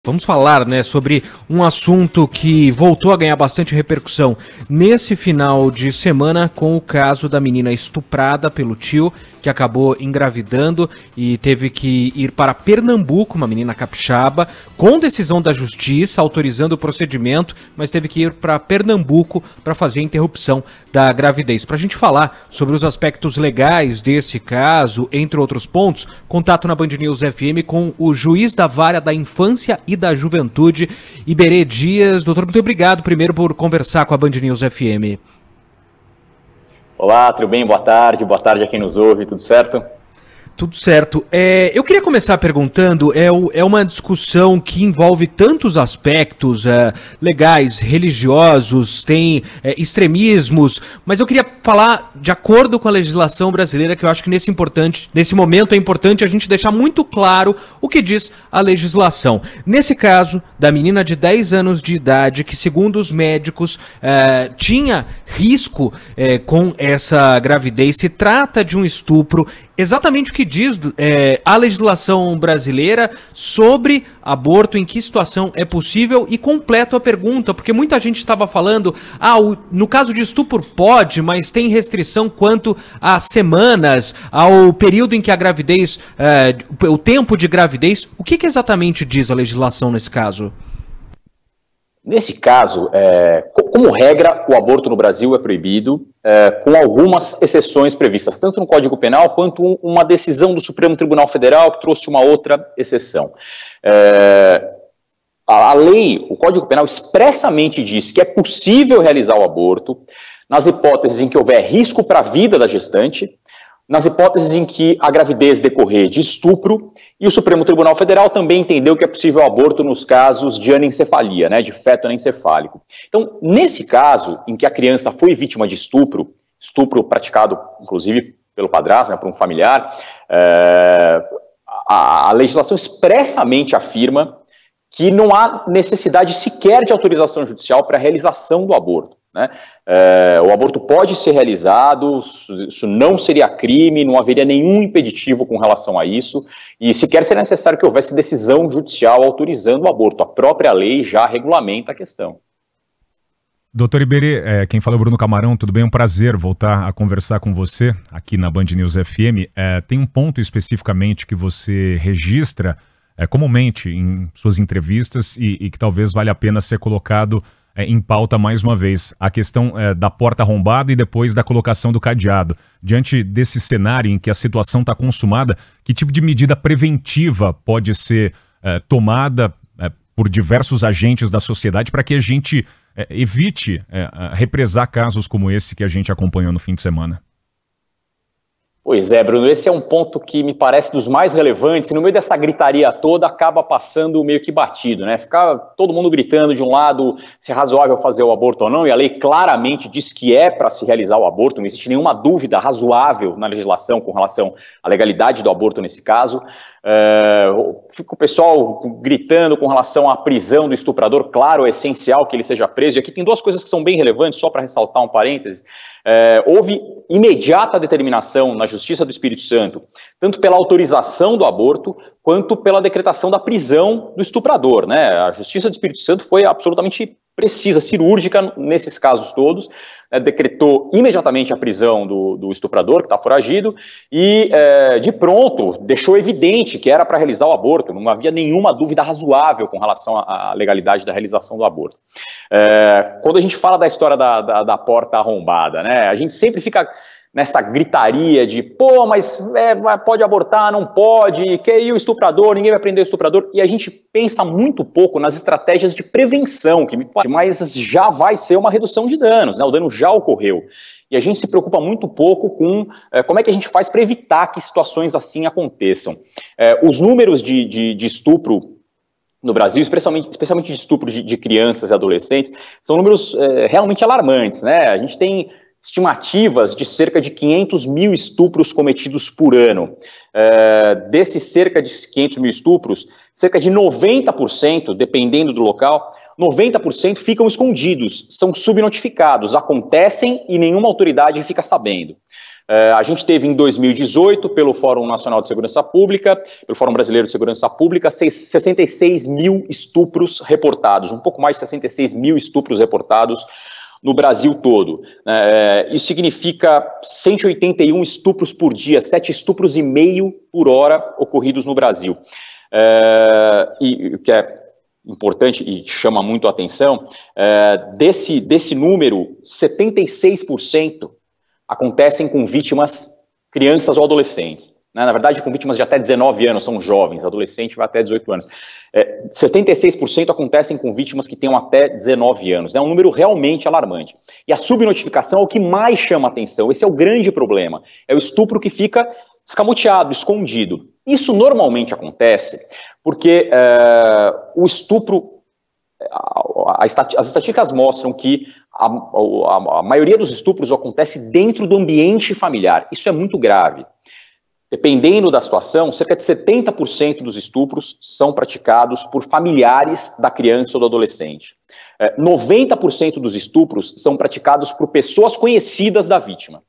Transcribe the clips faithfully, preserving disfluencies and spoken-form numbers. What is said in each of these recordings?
Vamos falar, né, sobre um assunto que voltou a ganhar bastante repercussão nesse final de semana com o caso da menina estuprada pelo tio, que acabou engravidando e teve que ir para Pernambuco, uma menina capixaba, com decisão da justiça autorizando o procedimento, mas teve que ir para Pernambuco para fazer a interrupção da gravidez. Para a gente falar sobre os aspectos legais desse caso, entre outros pontos, contato na Band News F M com o juiz da Vara da Infância e da Juventude, Iberê Dias. Doutor, muito obrigado primeiro por conversar com a Band News F M. Olá, tudo bem? Boa tarde, boa tarde a quem nos ouve, tudo certo? Tudo certo. É, eu queria começar perguntando, é, é uma discussão que envolve tantos aspectos é, legais, religiosos, tem é, extremismos, mas eu queria falar de acordo com a legislação brasileira, que eu acho que nesse, importante, nesse momento é importante a gente deixar muito claro o que diz a legislação. Nesse caso, da menina de dez anos de idade, que segundo os médicos é, tinha risco é, com essa gravidez, se trata de um estupro. Exatamente o que diz é, a legislação brasileira sobre aborto, em que situação é possível, e completo a pergunta, porque muita gente estava falando, ah, o, no caso de estupro pode, mas tem restrição quanto às semanas, ao período em que a gravidez, é, o tempo de gravidez. O que, que exatamente diz a legislação nesse caso? Nesse caso, é, como regra, o aborto no Brasil é proibido, é, com algumas exceções previstas, tanto no Código Penal quanto uma decisão do Supremo Tribunal Federal que trouxe uma outra exceção. É, a, a lei, o Código Penal expressamente diz que é possível realizar o aborto nas hipóteses em que houver risco para a vida da gestante, nas hipóteses em que a gravidez decorrer de estupro, e o Supremo Tribunal Federal também entendeu que é possível aborto nos casos de anencefalia, né, de feto anencefálico. Então, nesse caso, em que a criança foi vítima de estupro, estupro praticado, inclusive, pelo padrasto, né, por um familiar, é, a, a legislação expressamente afirma que não há necessidade sequer de autorização judicial para a realização do aborto. Né? É, o aborto pode ser realizado, isso não seria crime, não haveria nenhum impeditivo com relação a isso, e sequer seria necessário que houvesse decisão judicial autorizando o aborto. A própria lei já regulamenta a questão. Doutor Iberê, é, quem fala é o Bruno Camarão, tudo bem? É um prazer voltar a conversar com você aqui na Band News F M. É, tem um ponto especificamente que você registra é, comumente em suas entrevistas e, e que talvez valha a pena ser colocado É, em pauta mais uma vez, a questão é, da porta arrombada e depois da colocação do cadeado. Diante desse cenário em que a situação está consumada, que tipo de medida preventiva pode ser é, tomada é, por diversos agentes da sociedade para que a gente é, evite é, represar casos como esse que a gente acompanhou no fim de semana? Pois é, Bruno, esse é um ponto que me parece dos mais relevantes, e no meio dessa gritaria toda acaba passando meio que batido, né? Fica todo mundo gritando de um lado se é razoável fazer o aborto ou não, e a lei claramente diz que é para se realizar o aborto, não existe nenhuma dúvida razoável na legislação com relação à legalidade do aborto nesse caso. É, fica o pessoal gritando com relação à prisão do estuprador, claro, é essencial que ele seja preso, e aqui tem duas coisas que são bem relevantes, só para ressaltar um parêntese. É, houve imediata determinação na Justiça do Espírito Santo, tanto pela autorização do aborto, quanto pela decretação da prisão do estuprador, né? A Justiça do Espírito Santo foi absolutamente precisa, cirúrgica nesses casos todos, né? Decretou imediatamente a prisão do, do estuprador, que está foragido, e é, de pronto deixou evidente que era para realizar o aborto, não havia nenhuma dúvida razoável com relação à legalidade da realização do aborto. É, quando a gente fala da história da, da, da porta arrombada, né, a gente sempre fica nessa gritaria de, pô, mas é, pode abortar, não pode, que aí o estuprador, ninguém vai prender o estuprador, e a gente pensa muito pouco nas estratégias de prevenção, que me pode, mas já vai ser uma redução de danos, né, o dano já ocorreu. E a gente se preocupa muito pouco com é, como é que a gente faz para evitar que situações assim aconteçam. É, os números de, de, de estupro no Brasil, especialmente, especialmente de estupro de, de crianças e adolescentes, são números é, realmente alarmantes, né? A gente tem estimativas de cerca de quinhentos mil estupros cometidos por ano. É, desses cerca de quinhentos mil estupros, cerca de noventa por cento, dependendo do local, noventa por cento ficam escondidos, são subnotificados, acontecem e nenhuma autoridade fica sabendo. Uh, a gente teve em dois mil e dezoito, pelo Fórum Nacional de Segurança Pública, pelo Fórum Brasileiro de Segurança Pública, sessenta e seis mil estupros reportados, um pouco mais de sessenta e seis mil estupros reportados no Brasil todo. Uh, isso significa cento e oitenta e um estupros por dia, sete estupros e meio por hora ocorridos no Brasil. Uh, e o que é importante e chama muito a atenção, uh, desse, desse número, setenta e seis por cento acontecem com vítimas crianças ou adolescentes. Né? Na verdade, com vítimas de até dezenove anos, são jovens, adolescente vai até dezoito anos. É, setenta e seis por cento acontecem com vítimas que tenham até dezenove anos. É um número realmente alarmante. E a subnotificação é o que mais chama a atenção. Esse é o grande problema. É o estupro que fica escamoteado, escondido. Isso normalmente acontece porque é, o estupro, a, a, as estatísticas mostram que A, a, a maioria dos estupros acontece dentro do ambiente familiar. Isso é muito grave. Dependendo da situação, cerca de setenta por cento dos estupros são praticados por familiares da criança ou do adolescente. É, noventa por cento dos estupros são praticados por pessoas conhecidas da vítima.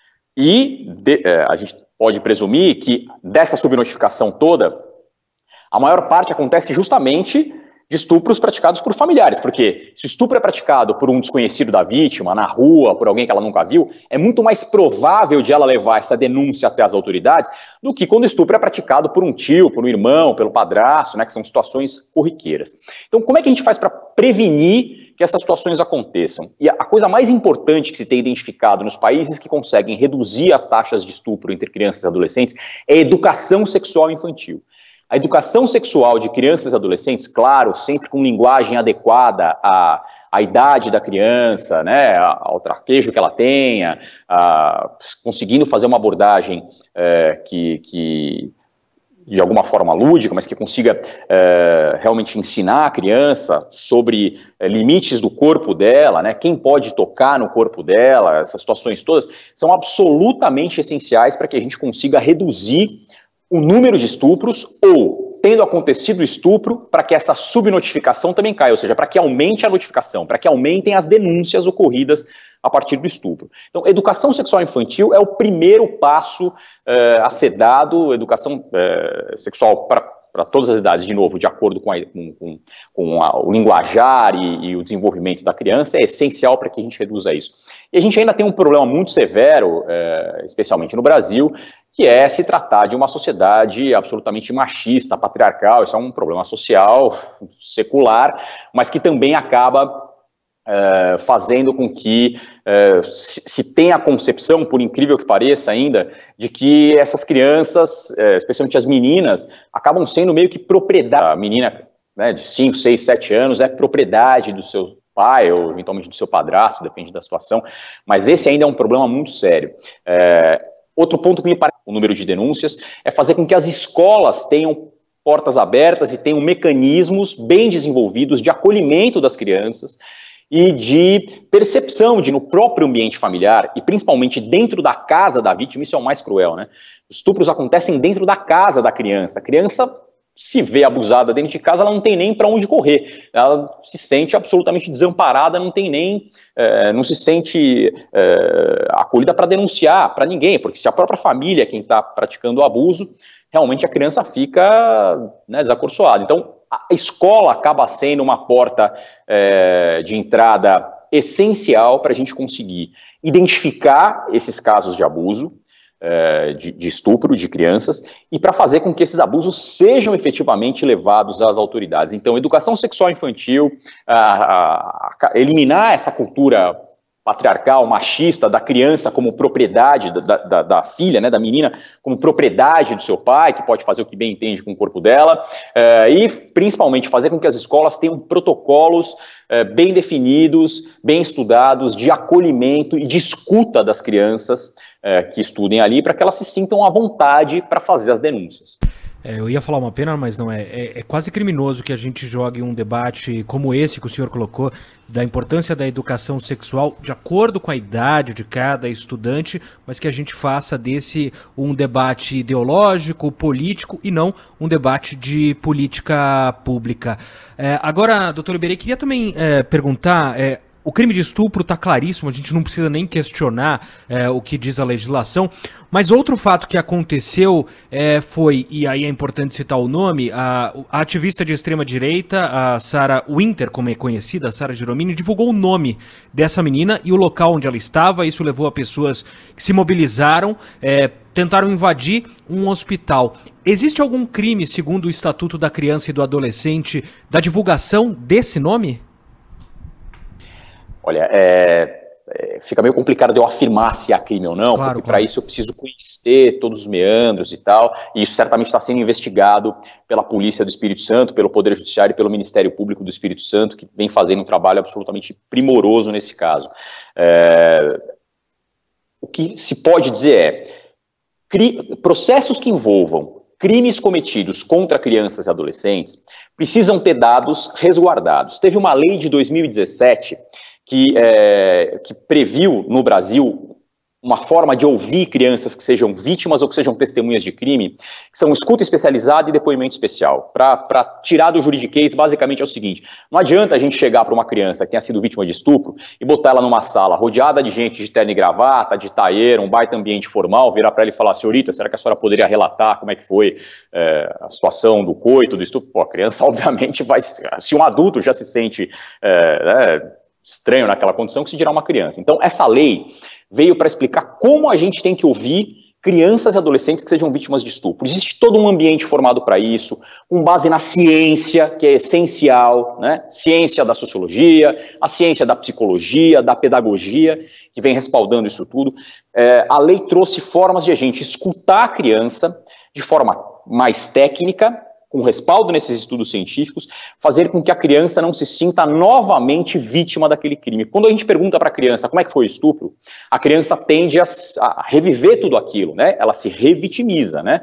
E de, é, a gente pode presumir que dessa subnotificação toda, a maior parte acontece justamente de estupros praticados por familiares, porque se o estupro é praticado por um desconhecido da vítima, na rua, por alguém que ela nunca viu, é muito mais provável de ela levar essa denúncia até as autoridades do que quando o estupro é praticado por um tio, por um irmão, pelo padrasto, né, que são situações corriqueiras. Então, como é que a gente faz para prevenir que essas situações aconteçam? E a coisa mais importante que se tem identificado nos países que conseguem reduzir as taxas de estupro entre crianças e adolescentes é a educação sexual infantil. A educação sexual de crianças e adolescentes, claro, sempre com linguagem adequada à, à idade da criança, né, ao traquejo que ela tenha, a, conseguindo fazer uma abordagem é, que, que, de alguma forma lúdica, mas que consiga é, realmente ensinar a criança sobre é, limites do corpo dela, né, quem pode tocar no corpo dela, essas situações todas, são absolutamente essenciais para que a gente consiga reduzir o número de estupros ou, tendo acontecido o estupro, para que essa subnotificação também caia, ou seja, para que aumente a notificação, para que aumentem as denúncias ocorridas a partir do estupro. Então, educação sexual infantil é o primeiro passo eh, a ser dado, educação eh, sexual para para todas as idades, de novo, de acordo com, a, com, com a, o linguajar e, e o desenvolvimento da criança, é essencial para que a gente reduza isso. E a gente ainda tem um problema muito severo, eh, especialmente no Brasil, que é se tratar de uma sociedade absolutamente machista, patriarcal. Isso é um problema social, secular, mas que também acaba é, fazendo com que é, se, se tenha a concepção, por incrível que pareça ainda, de que essas crianças, é, especialmente as meninas, acabam sendo meio que propriedade. A menina, né, de cinco, seis, sete anos é propriedade do seu pai ou eventualmente do seu padrasto, depende da situação, mas esse ainda é um problema muito sério. É, Outro ponto que me parece, o número de denúncias, é fazer com que as escolas tenham portas abertas e tenham mecanismos bem desenvolvidos de acolhimento das crianças e de percepção de, no próprio ambiente familiar, e principalmente dentro da casa da vítima, isso é o mais cruel, né? Os estupros acontecem dentro da casa da criança. A criança se vê abusada dentro de casa, ela não tem nem para onde correr, ela se sente absolutamente desamparada, não tem nem, é, não se sente é, acolhida para denunciar para ninguém, porque se a própria família é quem está praticando o abuso, realmente a criança fica, né, desacorçoada. Então, a escola acaba sendo uma porta é, de entrada essencial para a gente conseguir identificar esses casos de abuso, De, de estupro de crianças, e para fazer com que esses abusos sejam efetivamente levados às autoridades. Então, educação sexual infantil, a, a, a, eliminar essa cultura patriarcal, machista, da criança como propriedade, da, da, da filha, né, da menina, como propriedade do seu pai, que pode fazer o que bem entende com o corpo dela, é, e principalmente fazer com que as escolas tenham protocolos é, bem definidos, bem estudados, de acolhimento e de escuta das crianças É, que estudem ali, para que elas se sintam à vontade para fazer as denúncias. É, eu ia falar uma pena, mas não é. é. É quase criminoso que a gente jogue um debate como esse que o senhor colocou, da importância da educação sexual de acordo com a idade de cada estudante, mas que a gente faça desse um debate ideológico, político, e não um debate de política pública. É, agora, doutor Iberê, queria também é, perguntar... É, O crime de estupro está claríssimo, a gente não precisa nem questionar é, o que diz a legislação, mas outro fato que aconteceu é, foi, e aí é importante citar o nome, a, a ativista de extrema-direita, a Sarah Winter, como é conhecida, a Sarah Giromini, divulgou o nome dessa menina e o local onde ela estava. Isso levou a pessoas que se mobilizaram, é, tentaram invadir um hospital. Existe algum crime, segundo o Estatuto da Criança e do Adolescente, da divulgação desse nome? Olha, é, é, fica meio complicado de eu afirmar se há crime ou não, claro, porque claro. para isso eu preciso conhecer todos os meandros e tal, e isso certamente está sendo investigado pela Polícia do Espírito Santo, pelo Poder Judiciário e pelo Ministério Público do Espírito Santo, que vem fazendo um trabalho absolutamente primoroso nesse caso. É, o que se pode dizer é, cri, processos que envolvam crimes cometidos contra crianças e adolescentes precisam ter dados resguardados. Teve uma lei de dois mil e dezessete que, é, que previu no Brasil uma forma de ouvir crianças que sejam vítimas ou que sejam testemunhas de crime, que são escuta especializada e depoimento especial. Para tirar do juridiquês, basicamente é o seguinte: não adianta a gente chegar para uma criança que tenha sido vítima de estupro e botar ela numa sala rodeada de gente de terno e gravata, de taieiro, um baita ambiente formal, virar para ela e falar: senhorita, será que a senhora poderia relatar como é que foi é, a situação do coito, do estupro? Pô, a criança obviamente vai... Se um adulto já se sente é, né, estranho naquela condição, que se dirá uma criança. Então essa lei veio para explicar como a gente tem que ouvir crianças e adolescentes que sejam vítimas de estupro. Existe todo um ambiente formado para isso, com base na ciência, que é essencial, né? Ciência da sociologia, a ciência da psicologia, da pedagogia, que vem respaldando isso tudo. É, a lei trouxe formas de a gente escutar a criança de forma mais técnica, com respaldo nesses estudos científicos, fazer com que a criança não se sinta novamente vítima daquele crime. Quando a gente pergunta para a criança como é que foi o estupro, a criança tende a, a reviver tudo aquilo, né? Ela se revitimiza, né?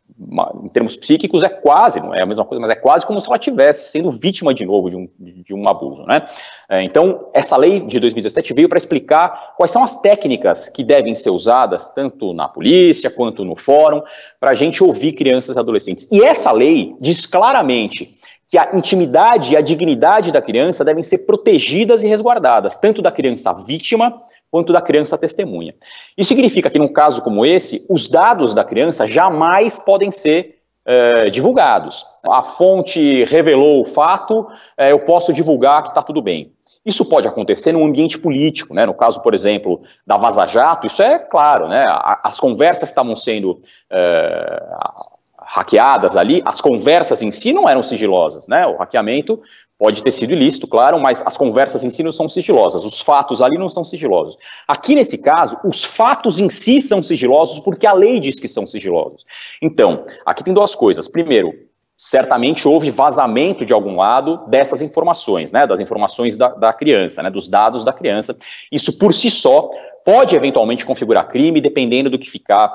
Em termos psíquicos é quase, não é a mesma coisa, mas é quase como se ela estivesse sendo vítima de novo de um, de um abuso, né? Então, essa lei de dois mil e dezessete veio para explicar quais são as técnicas que devem ser usadas, tanto na polícia quanto no fórum, para a gente ouvir crianças e adolescentes. E essa lei diz claramente que a intimidade e a dignidade da criança devem ser protegidas e resguardadas, tanto da criança vítima quanto da criança testemunha. Isso significa que, num caso como esse, os dados da criança jamais podem ser é, divulgados. A fonte revelou o fato, é, eu posso divulgar que está tudo bem. Isso pode acontecer num ambiente político, né? No caso, por exemplo, da Vaza Jato, isso é claro, né? As conversas estavam sendo é, hackeadas ali, as conversas em si não eram sigilosas, né? O hackeamento pode ter sido ilícito, claro, mas as conversas em si não são sigilosas, os fatos ali não são sigilosos. Aqui nesse caso, os fatos em si são sigilosos porque a lei diz que são sigilosos. Então, aqui tem duas coisas. Primeiro, certamente houve vazamento de algum lado dessas informações, né, das informações da, da criança, né, dos dados da criança. Isso por si só pode eventualmente configurar crime, dependendo do que ficar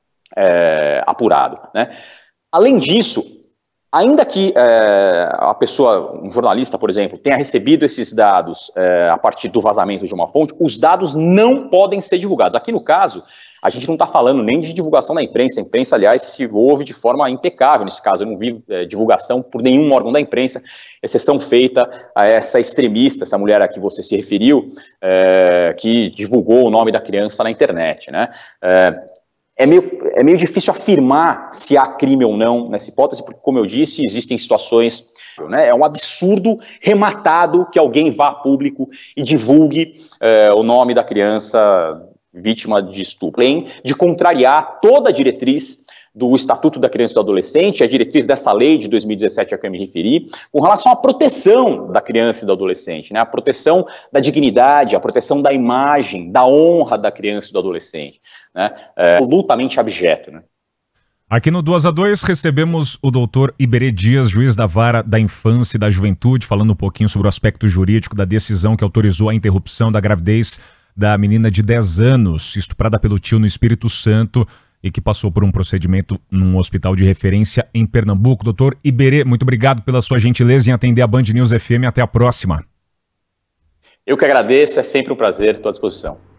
é, apurado, né. Além disso, ainda que é, a pessoa, um jornalista, por exemplo, tenha recebido esses dados é, a partir do vazamento de uma fonte, os dados não podem ser divulgados. Aqui no caso, a gente não está falando nem de divulgação da imprensa. A imprensa, aliás, se ouve de forma impecável nesse caso. Eu não vi é, divulgação por nenhum órgão da imprensa, exceção feita a essa extremista, essa mulher a que você se referiu, é, que divulgou o nome da criança na internet, né? É, É meio, é meio difícil afirmar se há crime ou não nessa hipótese, porque, como eu disse, existem situações, né, é um absurdo rematado que alguém vá a público e divulgue é, o nome da criança vítima de estupro, além de contrariar toda a diretriz do Estatuto da Criança e do Adolescente, a diretriz dessa lei de dois mil e dezessete a que eu me referi, com relação à proteção da criança e do adolescente, né, a proteção da dignidade, a proteção da imagem, da honra da criança e do adolescente. Né, é, absolutamente abjeto, né? Aqui no dois a dois recebemos o doutor Iberê Dias, juiz da Vara da Infância e da Juventude, falando um pouquinho sobre o aspecto jurídico da decisão que autorizou a interrupção da gravidez da menina de dez anos, estuprada pelo tio no Espírito Santo e que passou por um procedimento num hospital de referência em Pernambuco. Doutor Iberê, muito obrigado pela sua gentileza em atender a Band News F M. Até a próxima. Eu que agradeço, é sempre um prazer, estou à disposição.